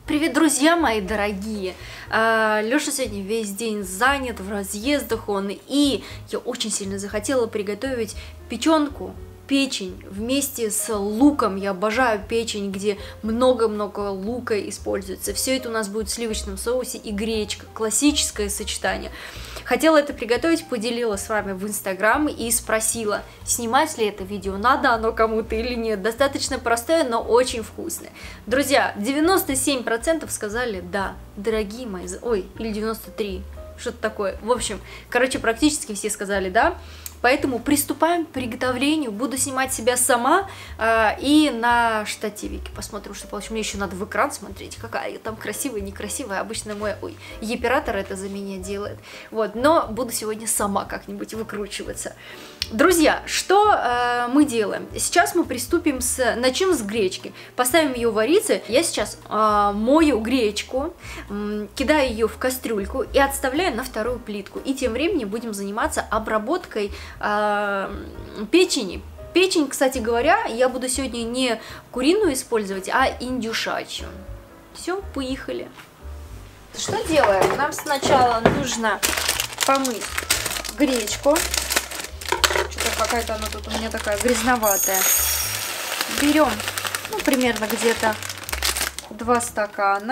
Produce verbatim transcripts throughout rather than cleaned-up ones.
Привет, друзья мои дорогие! Лёша сегодня весь день занят, в разъездах он, и я очень сильно захотела приготовить печенку, печень вместе с луком. Я обожаю печень, где много-много лука используется. Все это у нас будет в сливочном соусе и гречка. Классическое сочетание. Хотела это приготовить, поделила с вами в Инстаграм и спросила, снимать ли это видео, надо оно кому-то или нет. Достаточно простое, но очень вкусное. Друзья, девяносто семь процентов сказали да, дорогие мои, ой, или девяносто три, что-то такое. В общем, короче, практически все сказали да. Поэтому приступаем к приготовлению. Буду снимать себя сама э, и на штативике. Посмотрим, что получится. Мне еще надо в экран смотреть, какая я там красивая, некрасивая. Обычно мой ой, оператор это за меня делает. Вот, но буду сегодня сама как-нибудь выкручиваться. Друзья, что э, мы делаем? Сейчас мы приступим с... Начнем с гречки. Поставим ее вариться. Я сейчас э, мою гречку, э, кидаю ее в кастрюльку и отставляю на вторую плитку. И тем временем будем заниматься обработкой э, печени. Печень, кстати говоря, я буду сегодня не куриную использовать, а индюшачью. Все, поехали. Что делаем? Нам сначала нужно помыть гречку. Что-то какая-то она тут у меня такая грязноватая. Берем, ну, примерно где-то два стакана.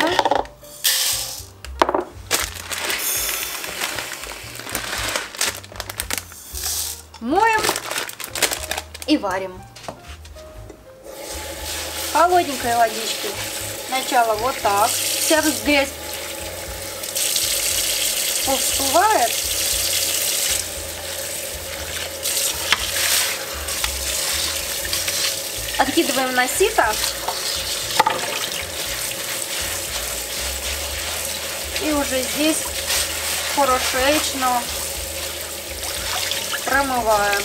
Моем и варим. Холодненькой водичкой. Сначала вот так. Вся грязь всплывает. Откидываем на сито. И уже здесь хорошечно промываем.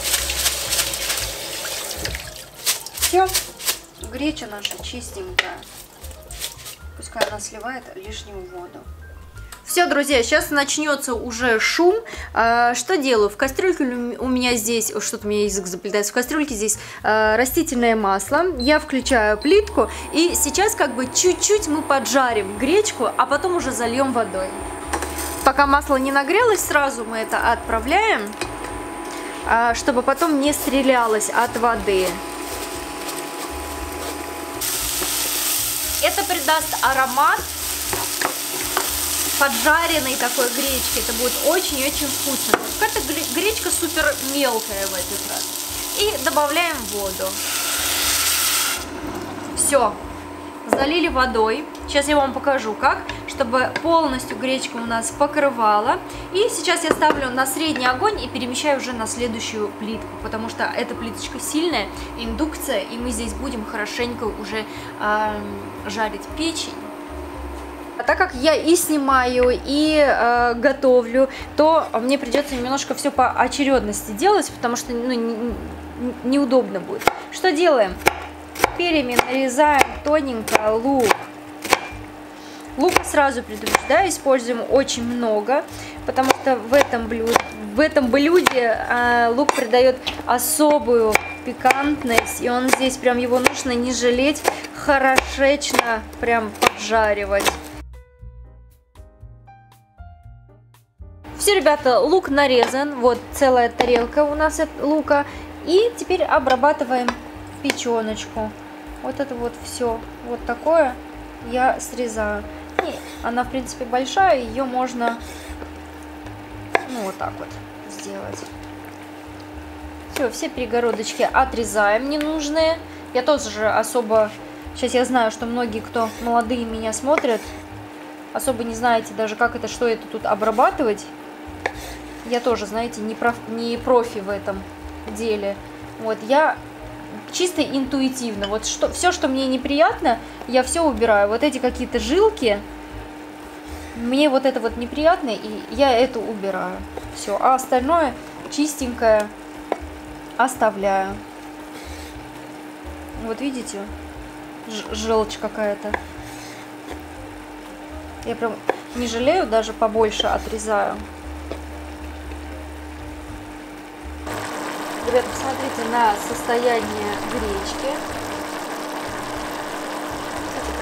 Все, греча наша чистенькая. Пускай она сливает лишнюю воду. Все, друзья, сейчас начнется уже шум. А, что делаю? В кастрюльке у меня здесь, что-то у меня язык заплетается, в кастрюльке здесь а, растительное масло. Я включаю плитку, и сейчас как бы чуть-чуть мы поджарим гречку, а потом уже зальем водой. Пока масло не нагрелось, сразу мы это отправляем, а, чтобы потом не стрелялось от воды. Это придаст аромат поджаренной такой гречки. Это будет очень-очень вкусно. Какая-то гречка супер мелкая в этот раз. И добавляем воду. Все. Залили водой. Сейчас я вам покажу, как, чтобы полностью гречка у нас покрывала. И сейчас я ставлю на средний огонь и перемещаю уже на следующую плитку, потому что эта плиточка сильная, индукция, и мы здесь будем хорошенько уже э, жарить печень. А так как я и снимаю, и э, готовлю, то мне придется немножко все по очередности делать, потому что ну, не, неудобно будет. Что делаем? Перьями нарезаем тоненько лук. Лук, сразу предупреждаю, используем очень много, потому что в этом блюде, в этом блюде э, лук придает особую пикантность, и он здесь прям его нужно не жалеть, хорошечно прям поджаривать. Все, ребята, лук нарезан, вот целая тарелка у нас от лука, и теперь обрабатываем печеночку. Вот это вот все, вот такое я срезаю. И она, в принципе, большая, ее можно, ну, вот так вот сделать. Все, все перегородочки отрезаем ненужные. Я тоже особо, сейчас я знаю, что многие, кто молодые меня смотрят, особо не знаете даже, как это, что это тут обрабатывать. Я тоже, знаете, не, проф, не профи в этом деле. Вот, я чисто интуитивно. Вот что, все, что мне неприятно, я все убираю. Вот эти какие-то жилки, мне вот это вот неприятно, и я это убираю. Все, а остальное чистенькое оставляю. Вот видите, Ж желчь какая-то. Я прям не жалею, даже побольше отрезаю. Ребята, посмотрите на состояние гречки.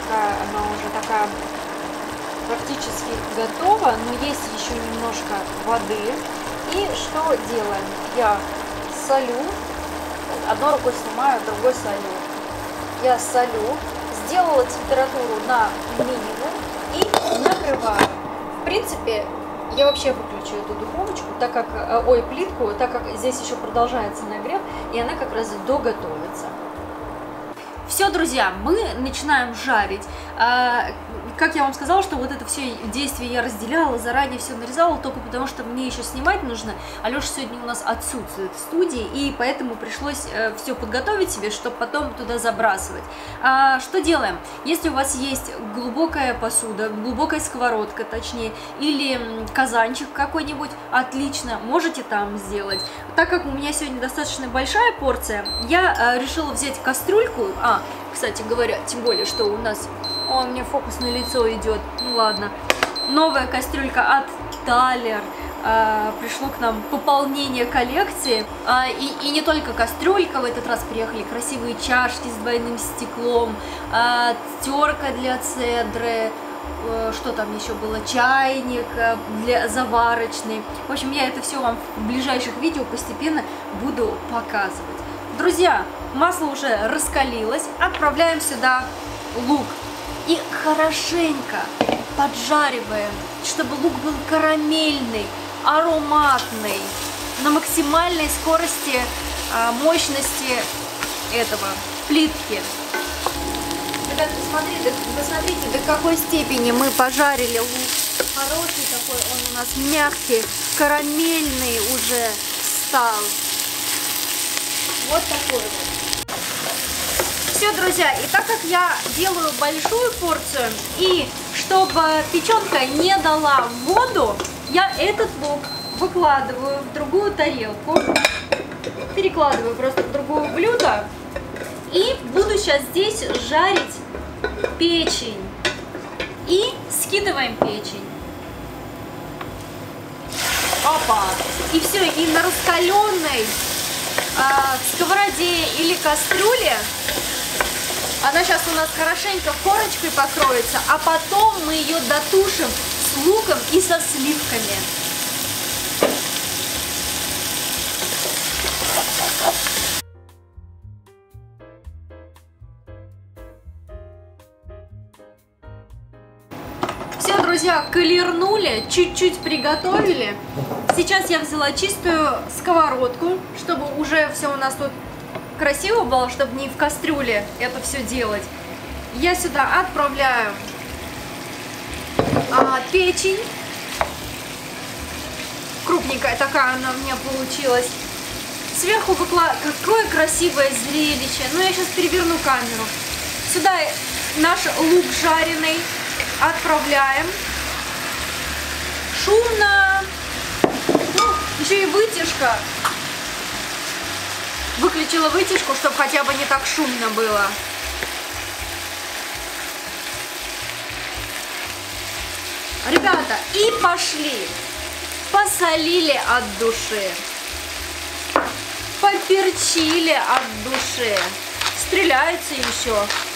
такая, она уже такая практически готова, но есть еще немножко воды. И что делаем? Я солю, одной рукой снимаю, другой солю. Я солю, сделала температуру на минимум и накрываю. В принципе, я вообще выключу эту духовочку, так как, ой, плитку, так как здесь еще продолжается нагрев, и она как раз доготовится. Все, друзья, мы начинаем жарить. А, как я вам сказала, что вот это все действие я разделяла, заранее все нарезала, только потому что мне еще снимать нужно. Алеша сегодня у нас отсутствует в студии, и поэтому пришлось э, все подготовить себе, чтобы потом туда забрасывать. А, что делаем? Если у вас есть глубокая посуда, глубокая сковородка, точнее, или казанчик какой-нибудь, отлично, можете там сделать. Так как у меня сегодня достаточно большая порция, я э, решила взять кастрюльку. А, кстати говоря, тем более, что у нас... О, у меня фокус на лицо идет. Ну ладно. Новая кастрюлька от Талер. А, пришло к нам пополнение коллекции. А, и, и не только кастрюлька, в этот раз приехали красивые чашки с двойным стеклом, а, терка для цедры, а, что там еще было, чайник для заварочный. В общем, я это все вам в ближайших видео постепенно буду показывать. Друзья, масло уже раскалилось, отправляем сюда лук и хорошенько поджариваем, чтобы лук был карамельный, ароматный, на максимальной скорости, мощности этого плитки. Ребят, посмотрите, посмотрите, до какой степени мы пожарили лук. Хороший такой, он у нас мягкий, карамельный уже стал. Вот такой вот. Все, друзья, и так как я делаю большую порцию, и чтобы печенка не дала воду, я этот лук выкладываю в другую тарелку, перекладываю просто в другое блюдо, и буду сейчас здесь жарить печень. И скидываем печень. Опа! И все, и на раскаленной в сковороде или кастрюле она сейчас у нас хорошенько корочкой покроется, а потом мы ее дотушим с луком и со сливками. Все, друзья, колернули, чуть-чуть приготовили. Сейчас я взяла чистую сковородку, чтобы уже все у нас тут красиво было, чтобы не в кастрюле это все делать. Я сюда отправляю а, печень. Крупненькая такая она у меня получилась. Сверху выкладываю. Какое красивое зрелище. Ну, я сейчас переверну камеру. Сюда наш лук жареный отправляем. Шумно. Ну, еще и вытяжка. Выключила вытяжку, чтобы хотя бы не так шумно было. Ребята, и пошли. Посолили от души. Поперчили от души. Стреляется еще.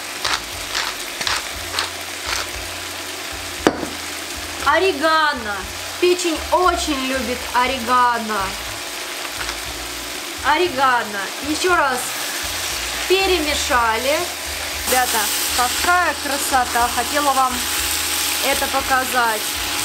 Орегано. Печень очень любит орегано. Орегано. Еще раз перемешали. Ребята, какая красота. Хотела вам это показать.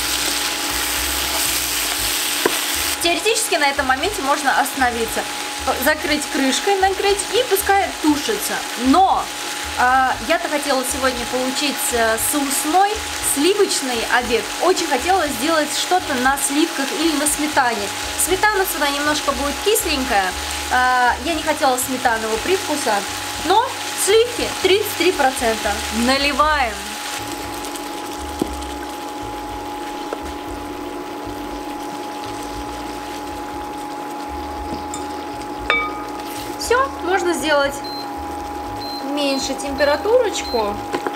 Теоретически на этом моменте можно остановиться. Закрыть крышкой, накрыть и пускай тушится. Но э, я-то хотела сегодня получить э, соусной сливочный обед. Очень хотела сделать что-то на сливках или на сметане. Сметана сюда немножко будет кисленькая. Э, я не хотела сметанового привкуса. Но сливки тридцать три процента. Наливаем. Все, можно сделать меньше температурочку.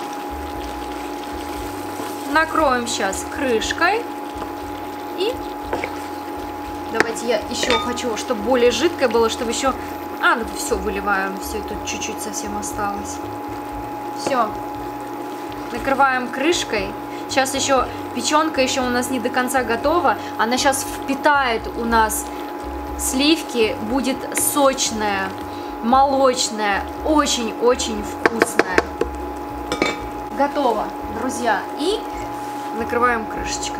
Накроем сейчас крышкой. И давайте я еще хочу, чтобы более жидкое было, чтобы еще... А, ну все, выливаем. Все, тут чуть-чуть совсем осталось. Все. накрываем крышкой. Сейчас еще печенка еще у нас не до конца готова. Она сейчас впитает у нас сливки, будет сочная, молочная, очень-очень вкусная. Готово, друзья. И накрываем крышечкой.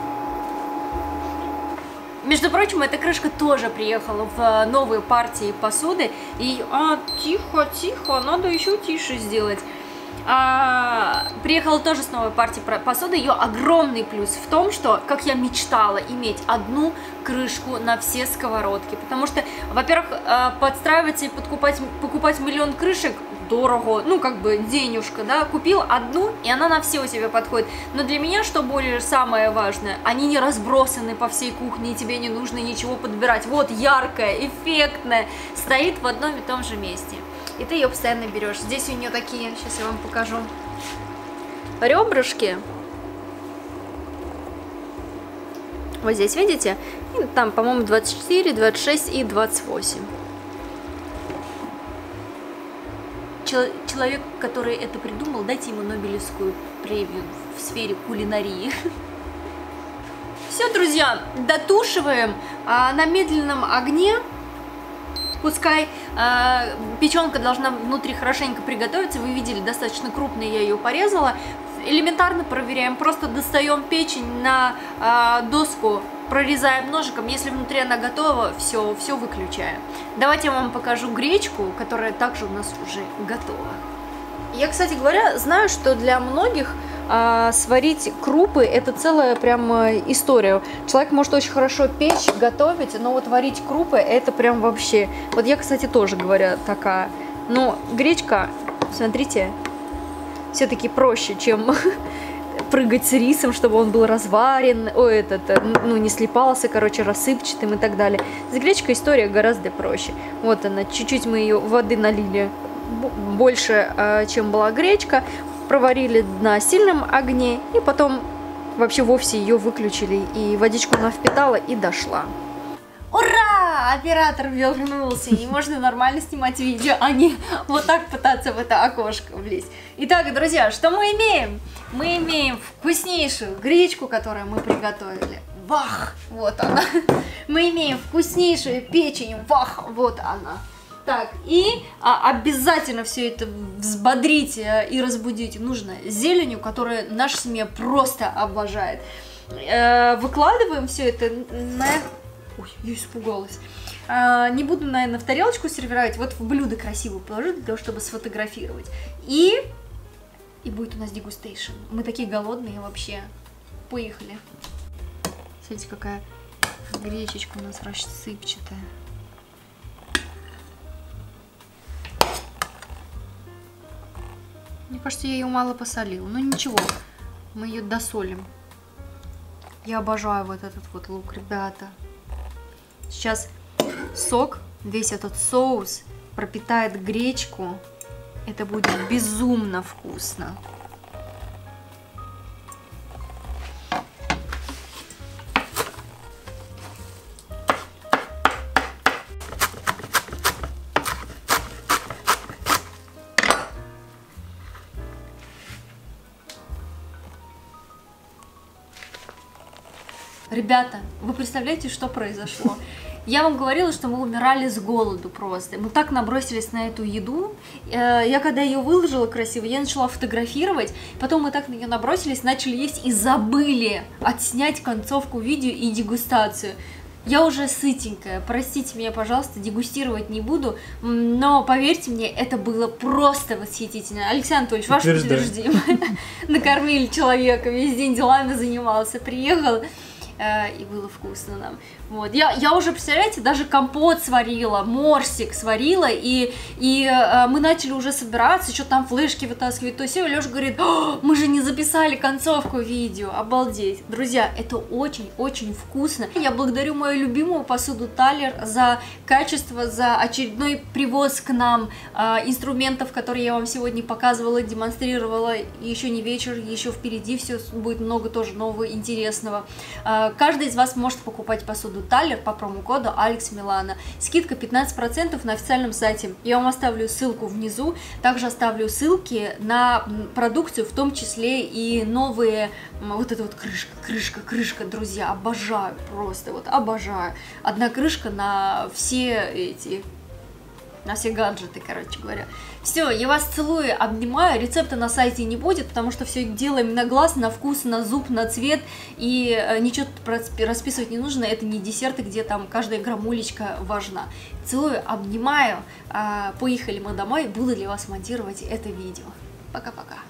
Между прочим, эта крышка тоже приехала в новые партии посуды. И, а, тихо, тихо, надо еще тише сделать. А, приехала тоже с новой партией посуды. Ее огромный плюс в том, что, как я мечтала, иметь одну крышку на все сковородки. Потому что, во-первых, подстраиваться и подкупать, покупать миллион крышек дорого, ну, как бы денежка, да, купил одну, и она на все у тебя подходит. Но для меня, что более самое важное, они не разбросаны по всей кухне, и тебе не нужно ничего подбирать. Вот, яркая, эффектная, стоит в одном и том же месте. И ты ее постоянно берешь. Здесь у нее такие, сейчас я вам покажу, ребрышки. Вот здесь, видите? И там, по-моему, двадцать четыре, двадцать шесть и двадцать восемь. Человек, который это придумал, дайте ему Нобелевскую премию в сфере кулинарии. Все, друзья, дотушиваем а, на медленном огне. Пускай а, печенка должна внутри хорошенько приготовиться. Вы видели, достаточно крупно я ее порезала. Элементарно проверяем. Просто достаем печень на а, доску, прорезаем ножиком. Если внутри она готова, все, все выключаем. Давайте я вам покажу гречку, которая также у нас уже готова. Я, кстати говоря, знаю, что для многих а, сварить крупы — это целая прям история. Человек может очень хорошо печь, готовить, но вот варить крупы — это прям вообще... Вот я, кстати, тоже, говоря, такая. Но гречка, смотрите, все-таки проще, чем прыгать с рисом, чтобы он был разварен, ой, этот, ну, не слипался, короче, рассыпчатым и так далее. С гречкой история гораздо проще. Вот она, чуть-чуть мы ее воды налили, больше, чем была гречка, проварили на сильном огне, и потом вообще вовсе ее выключили, и водичку она впитала и дошла. Ура! Оператор вернулся, и можно нормально снимать видео, а не вот так пытаться в это окошко влезть. Итак, друзья, что мы имеем? Мы имеем вкуснейшую гречку, которую мы приготовили. Вах! Вот она. Мы имеем вкуснейшую печень. Вах! Вот она. Так, и а, обязательно все это взбодрить а, и разбудить нужно зеленью, которую наша семья просто обожает. Э, выкладываем все это на... Ой, я испугалась. Э, не буду, наверное, в тарелочку сервировать, вот в блюдо красиво положу, для того, чтобы сфотографировать. И... И будет у нас дегустейшн. Мы такие голодные вообще. Поехали. Смотрите, какая гречечка у нас рассыпчатая. Мне кажется, я ее мало посолила. Но ничего, мы ее досолим. Я обожаю вот этот вот лук, ребята. Сейчас сок, весь этот соус пропитает гречку. Это будет безумно вкусно. Ребята, вы представляете, что произошло? Я вам говорила, что мы умирали с голоду просто. Мы так набросились на эту еду. Я когда ее выложила красиво, я начала фотографировать. Потом мы так на нее набросились, начали есть и забыли отснять концовку видео и дегустацию. Я уже сытенькая, простите меня, пожалуйста, дегустировать не буду, но поверьте мне, это было просто восхитительно. Александр Анатольевич, ваше подтверждение. Накормили человека, весь день делами занимался, приехал. И было вкусно нам. Вот. Я, я уже, представляете, даже компот сварила, морсик сварила, и, и э, мы начали уже собираться, что там флешки вытаскивать, то все, Леша говорит, мы же не записали концовку видео, обалдеть. Друзья, это очень-очень вкусно. Я благодарю мою любимую посуду Талер за качество, за очередной привоз к нам э, инструментов, которые я вам сегодня показывала, демонстрировала. Еще не вечер, еще впереди все будет много тоже нового интересного. Э, Каждый из вас может покупать посуду Талер по промокоду Алекс Милано. Скидка пятнадцать процентов на официальном сайте. Я вам оставлю ссылку внизу. Также оставлю ссылки на продукцию, в том числе и новые... Вот эта вот крышка, крышка, крышка, друзья. Обожаю просто, вот обожаю. Одна крышка на все эти... на все гаджеты, короче говоря. Все, я вас целую, обнимаю. Рецепта на сайте не будет, потому что все делаем на глаз, на вкус, на зуб, на цвет. И ничего расписывать не нужно. Это не десерты, где там каждая граммулечка важна. Целую, обнимаю. Поехали мы домой. Буду для вас монтировать это видео. Пока-пока.